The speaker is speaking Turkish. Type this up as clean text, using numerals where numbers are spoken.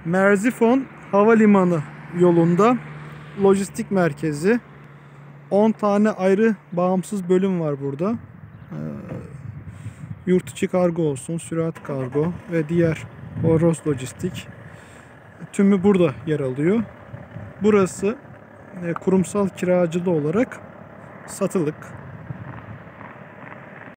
Merzifon Havalimanı yolunda lojistik merkezi. 10 tane ayrı bağımsız bölüm var burada. Yurt içi kargo olsun, sürat kargo ve diğer horoz lojistik. Tümü burada yer alıyor. Burası kurumsal kiracılı olarak satılık.